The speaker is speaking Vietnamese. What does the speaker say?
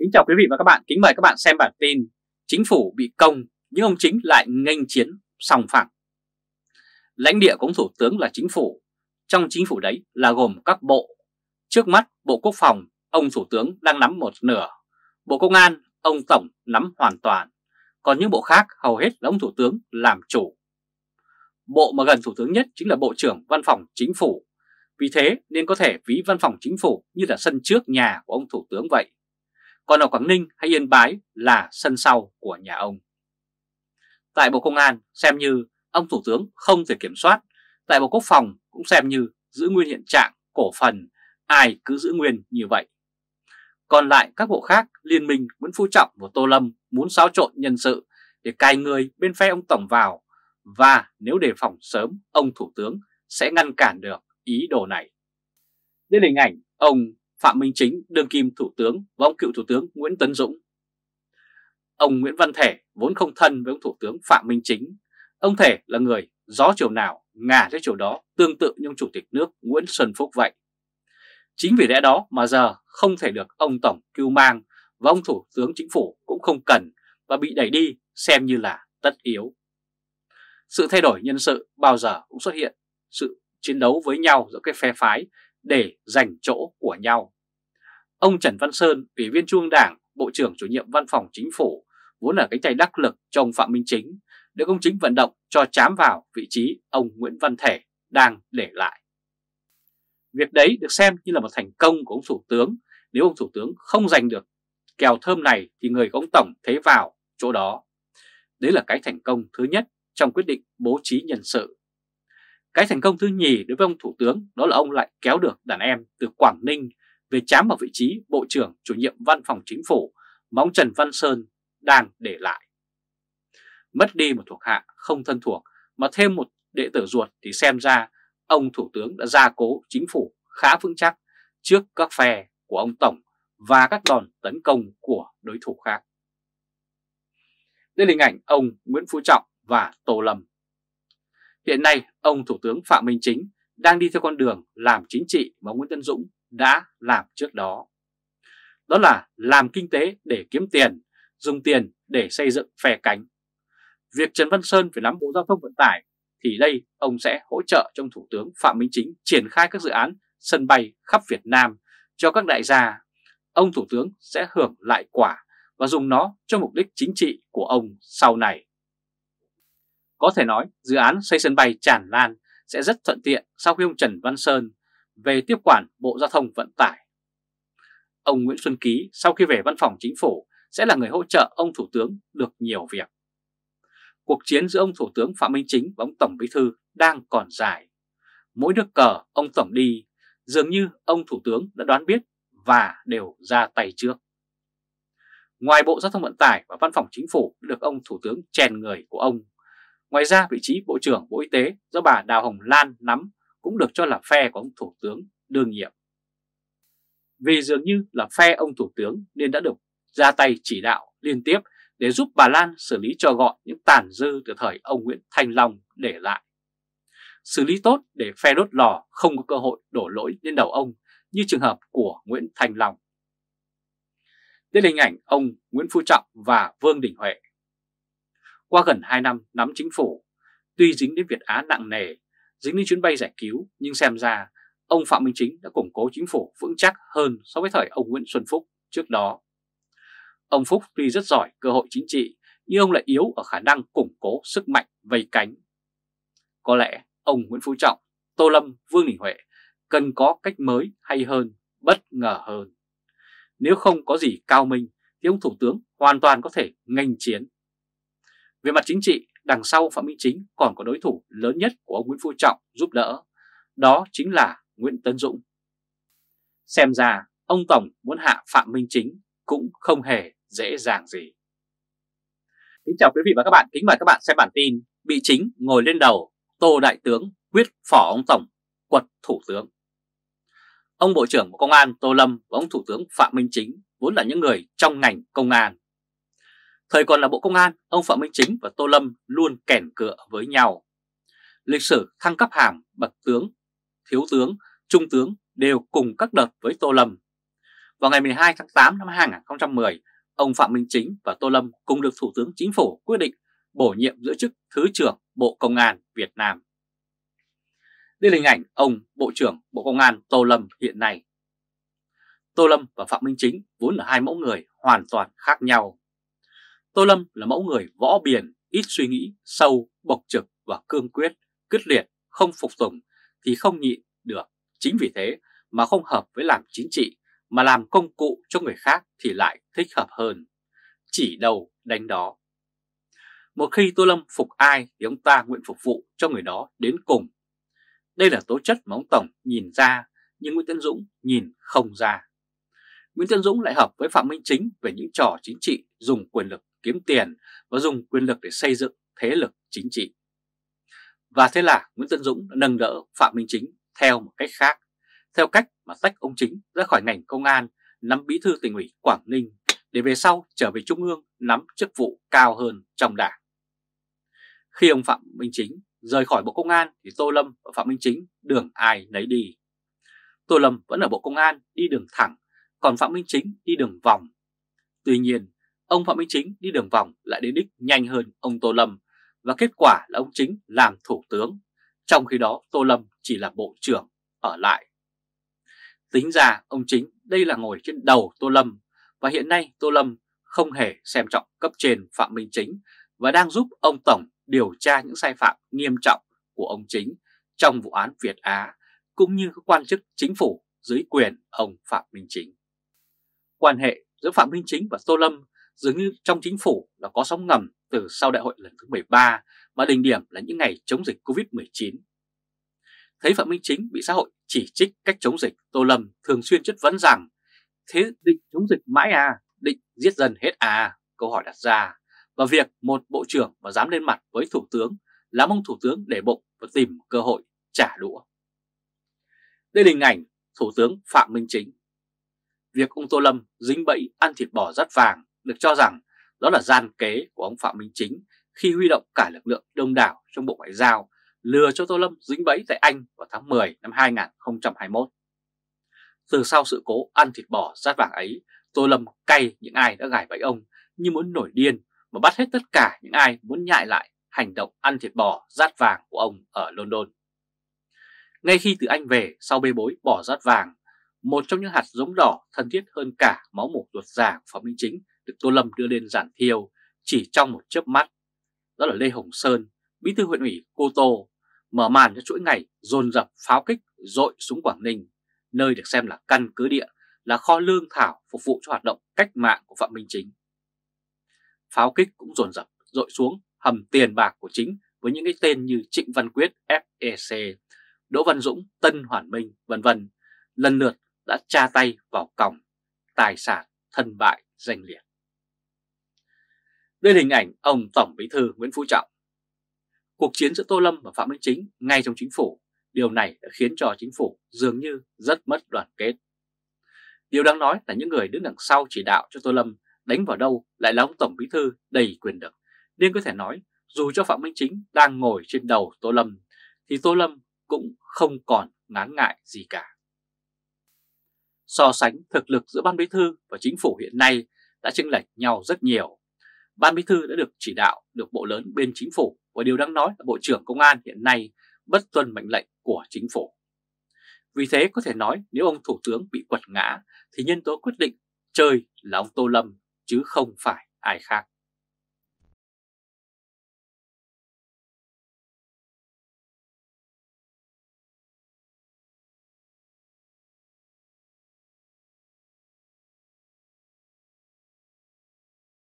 Kính chào quý vị và các bạn, kính mời các bạn xem bản tin Chính phủ bị công nhưng ông Chính lại nghênh chiến sòng phẳng. Lãnh địa của ông Thủ tướng là chính phủ, trong chính phủ đấy là gồm các bộ. Trước mắt Bộ Quốc phòng, ông Thủ tướng đang nắm một nửa, Bộ Công an, ông Tổng nắm hoàn toàn, còn những bộ khác hầu hết là ông Thủ tướng làm chủ. Bộ mà gần Thủ tướng nhất chính là Bộ trưởng Văn phòng Chính phủ, vì thế nên có thể ví Văn phòng Chính phủ như là sân trước nhà của ông Thủ tướng vậy. Còn ở Quảng Ninh hay Yên Bái là sân sau của nhà ông. Tại Bộ Công an xem như ông Thủ tướng không thể kiểm soát, tại Bộ Quốc phòng cũng xem như giữ nguyên hiện trạng cổ phần, ai cứ giữ nguyên như vậy. Còn lại các bộ khác, Liên minh Nguyễn Phú Trọng và Tô Lâm muốn xáo trộn nhân sự để cài người bên phe ông Tổng vào, và nếu đề phòng sớm, ông Thủ tướng sẽ ngăn cản được ý đồ này. Đây là hình ảnh ông Phạm Minh Chính, đương kim Thủ tướng, và ông cựu Thủ tướng Nguyễn Tấn Dũng. Ông Nguyễn Văn Thể vốn không thân với ông Thủ tướng Phạm Minh Chính. Ông Thể là người gió chiều nào ngả theo chiều đó, tương tự như ông Chủ tịch nước Nguyễn Xuân Phúc vậy. Chính vì lẽ đó mà giờ không thể được ông Tổng cưu mang, và ông Thủ tướng Chính phủ cũng không cần, và bị đẩy đi xem như là tất yếu. Sự thay đổi nhân sự bao giờ cũng xuất hiện sự chiến đấu với nhau giữa cái phe phái để giành chỗ của nhau. Ông Trần Văn Sơn, Ủy viên Trung ương Đảng, Bộ trưởng Chủ nhiệm Văn phòng Chính phủ, vốn là cánh tay đắc lực cho ông Phạm Minh Chính, được ông Chính vận động cho trám vào vị trí ông Nguyễn Văn Thể đang để lại. Việc đấy được xem như là một thành công của ông Thủ tướng. Nếu ông Thủ tướng không giành được kèo thơm này thì người của ông Tổng thế vào chỗ đó. Đấy là cái thành công thứ nhất trong quyết định bố trí nhân sự. Cái thành công thứ nhì đối với ông Thủ tướng đó là ông lại kéo được đàn em từ Quảng Ninh về trám vào vị trí Bộ trưởng Chủ nhiệm Văn phòng Chính phủ mà ông Trần Văn Sơn đang để lại. Mất đi một thuộc hạ không thân thuộc mà thêm một đệ tử ruột thì xem ra ông Thủ tướng đã gia cố chính phủ khá vững chắc trước các phe của ông Tổng và các đòn tấn công của đối thủ khác. Đây là hình ảnh ông Nguyễn Phú Trọng và Tô Lâm. Hiện nay ông Thủ tướng Phạm Minh Chính đang đi theo con đường làm chính trị mà ông Nguyễn Tấn Dũng đã làm trước đó. Đó là làm kinh tế để kiếm tiền, dùng tiền để xây dựng phe cánh. Việc Trần Văn Sơn phải nắm Bộ Giao thông Vận tải thì đây ông sẽ hỗ trợ cho ông Thủ tướng Phạm Minh Chính triển khai các dự án sân bay khắp Việt Nam cho các đại gia. Ông Thủ tướng sẽ hưởng lại quả và dùng nó cho mục đích chính trị của ông sau này. Có thể nói dự án xây sân bay tràn lan sẽ rất thuận tiện sau khi ông Trần Văn Sơn về tiếp quản Bộ Giao thông Vận tải. Ông Nguyễn Xuân Ký sau khi về Văn phòng Chính phủ sẽ là người hỗ trợ ông Thủ tướng được nhiều việc. Cuộc chiến giữa ông Thủ tướng Phạm Minh Chính và ông Tổng Bí thư đang còn dài. Mỗi nước cờ ông Tổng đi, dường như ông Thủ tướng đã đoán biết và đều ra tay trước. Ngoài Bộ Giao thông Vận tải và Văn phòng Chính phủ được ông Thủ tướng chèn người của ông, ngoài ra vị trí Bộ trưởng Bộ Y tế do bà Đào Hồng Lan nắm cũng được cho là phe của ông Thủ tướng đương nhiệm. Vì dường như là phe ông Thủ tướng nên đã được ra tay chỉ đạo liên tiếp để giúp bà Lan xử lý cho gọn những tàn dư từ thời ông Nguyễn Thanh Long để lại. Xử lý tốt để phe đốt lò không có cơ hội đổ lỗi lên đầu ông như trường hợp của Nguyễn Thanh Long. Đây là hình ảnh ông Nguyễn Phú Trọng và Vương Đình Huệ. Qua gần 2 năm nắm chính phủ, tuy dính đến Việt Á nặng nề, dính đến chuyến bay giải cứu, nhưng xem ra ông Phạm Minh Chính đã củng cố chính phủ vững chắc hơn so với thời ông Nguyễn Xuân Phúc trước đó. Ông Phúc tuy rất giỏi cơ hội chính trị, nhưng ông lại yếu ở khả năng củng cố sức mạnh vây cánh. Có lẽ ông Nguyễn Phú Trọng, Tô Lâm, Vương Đình Huệ cần có cách mới hay hơn, bất ngờ hơn. Nếu không có gì cao minh thì ông Thủ tướng hoàn toàn có thể nghênh chiến. Về mặt chính trị, đằng sau Phạm Minh Chính còn có đối thủ lớn nhất của ông Nguyễn Phú Trọng giúp đỡ, đó chính là Nguyễn Tấn Dũng. Xem ra ông Tổng muốn hạ Phạm Minh Chính cũng không hề dễ dàng gì. Kính chào quý vị và các bạn, kính mời các bạn xem bản tin Bị Chính ngồi lên đầu, Tô Đại Tướng quyết phỏ ông Tổng, quật Thủ tướng. Ông Bộ trưởng Bộ Công an Tô Lâm và ông Thủ tướng Phạm Minh Chính vốn là những người trong ngành công an. Thời còn là Bộ Công an, ông Phạm Minh Chính và Tô Lâm luôn kèn cựa với nhau. Lịch sử thăng cấp hàm bậc tướng, thiếu tướng, trung tướng đều cùng các đợt với Tô Lâm. Vào ngày 12 tháng 8 năm 2010, ông Phạm Minh Chính và Tô Lâm cùng được Thủ tướng Chính phủ quyết định bổ nhiệm giữ chức Thứ trưởng Bộ Công an Việt Nam. Đây là hình ảnh ông Bộ trưởng Bộ Công an Tô Lâm hiện nay. Tô Lâm và Phạm Minh Chính vốn là hai mẫu người hoàn toàn khác nhau. Tô Lâm là mẫu người võ biền, ít suy nghĩ, sâu, bộc trực và cương quyết, quyết liệt, không phục tùng thì không nhịn được. Chính vì thế mà không hợp với làm chính trị, mà làm công cụ cho người khác thì lại thích hợp hơn. Chỉ đầu đánh đó. Một khi Tô Lâm phục ai thì ông ta nguyện phục vụ cho người đó đến cùng. Đây là tố chất mà ông Tổng nhìn ra, nhưng Nguyễn Tấn Dũng nhìn không ra. Nguyễn Tấn Dũng lại hợp với Phạm Minh Chính về những trò chính trị dùng quyền lực kiếm tiền và dùng quyền lực để xây dựng thế lực chính trị. Và thế là Nguyễn Tấn Dũng đã nâng đỡ Phạm Minh Chính theo một cách khác, theo cách mà tách ông Chính ra khỏi ngành công an, nắm bí thư tỉnh ủy Quảng Ninh để về sau trở về Trung ương nắm chức vụ cao hơn trong đảng. Khi ông Phạm Minh Chính rời khỏi Bộ Công an thì Tô Lâm và Phạm Minh Chính đường ai nấy đi. Tô Lâm vẫn ở Bộ Công an đi đường thẳng, còn Phạm Minh Chính đi đường vòng. Tuy nhiên, ông Phạm Minh Chính đi đường vòng lại đến đích nhanh hơn ông Tô Lâm, và kết quả là ông Chính làm thủ tướng, trong khi đó Tô Lâm chỉ là bộ trưởng ở lại. Tính ra ông Chính đây là ngồi trên đầu Tô Lâm, và hiện nay Tô Lâm không hề xem trọng cấp trên Phạm Minh Chính và đang giúp ông Tổng điều tra những sai phạm nghiêm trọng của ông Chính trong vụ án Việt Á, cũng như các quan chức chính phủ dưới quyền ông Phạm Minh Chính. Quan hệ giữa Phạm Minh Chính và Tô Lâm dường như trong chính phủ là có sóng ngầm từ sau đại hội lần thứ 13, mà đỉnh điểm là những ngày chống dịch Covid-19. Thấy Phạm Minh Chính bị xã hội chỉ trích cách chống dịch, Tô Lâm thường xuyên chất vấn rằng: thế định chống dịch mãi à, định giết dân hết à? Câu hỏi đặt ra, và việc một bộ trưởng mà dám lên mặt với thủ tướng làm ông thủ tướng để bụng và tìm cơ hội trả đũa. Đây là hình ảnh thủ tướng Phạm Minh Chính. Việc ông Tô Lâm dính bẫy ăn thịt bò dắt vàng được cho rằng đó là gian kế của ông Phạm Minh Chính khi huy động cả lực lượng đông đảo trong Bộ Ngoại giao lừa cho Tô Lâm dính bẫy tại Anh vào tháng 10 năm 2021. Từ sau sự cố ăn thịt bò dắt vàng ấy, Tô Lâm cay những ai đã gài bẫy ông như muốn nổi điên mà bắt hết tất cả những ai muốn nhại lại hành động ăn thịt bò dắt vàng của ông ở London. Ngay khi từ Anh về sau bê bối bò dắt vàng, một trong những hạt giống đỏ thân thiết hơn cả máu mủ ruột già của Phạm Minh Chính được Tô Lâm đưa lên giàn thiêu chỉ trong một chớp mắt. Đó là Lê Hồng Sơn, bí thư huyện ủy Cô Tô, mở màn cho chuỗi ngày dồn dập pháo kích dội xuống Quảng Ninh, nơi được xem là căn cứ địa, là kho lương thảo phục vụ cho hoạt động cách mạng của Phạm Minh Chính. Pháo kích cũng dồn dập dội xuống hầm tiền bạc của Chính với những cái tên như Trịnh Văn Quyết FEC, Đỗ Văn Dũng Tân Hoàn Minh vân vân, lần lượt đã tra tay vào còng, tài sản thân bại danh liệt. Đây là hình ảnh ông Tổng Bí thư Nguyễn Phú Trọng. Cuộc chiến giữa Tô Lâm và Phạm Minh Chính ngay trong chính phủ, điều này đã khiến cho chính phủ dường như rất mất đoàn kết. Điều đáng nói là những người đứng đằng sau chỉ đạo cho Tô Lâm đánh vào đâu lại là ông Tổng Bí thư đầy quyền lực, nên có thể nói dù cho Phạm Minh Chính đang ngồi trên đầu Tô Lâm thì Tô Lâm cũng không còn ngán ngại gì cả. So sánh thực lực giữa Ban Bí thư và chính phủ hiện nay đã chênh lệch nhau rất nhiều. Ban Bí thư đã được chỉ đạo được bộ lớn bên chính phủ, và điều đáng nói là Bộ trưởng Công an hiện nay bất tuân mệnh lệnh của chính phủ. Vì thế có thể nói nếu ông Thủ tướng bị quật ngã thì nhân tố quyết định chơi là ông Tô Lâm chứ không phải ai khác.